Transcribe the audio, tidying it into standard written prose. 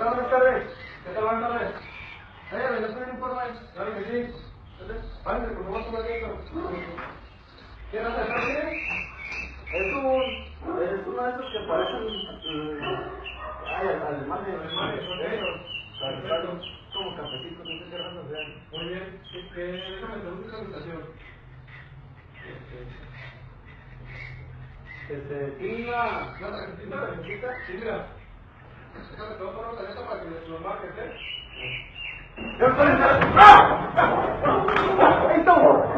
Hola, buenas tardes. ¿Qué tal? Buenas tardes. ¿Le pueden un informe? Claro que sí. Pásale, por favor, toma esto. ¿Qué raza está bien? Es uno de esos que parecen... alemán de como cafecitos, no sé qué raza sean. Muy bien. Déjame hacer una presentación. Sí, la tarjetita. Sí, mira. Déjame te voy a poner una tarjeta para que lo marques, ¿eh? ¡Esto!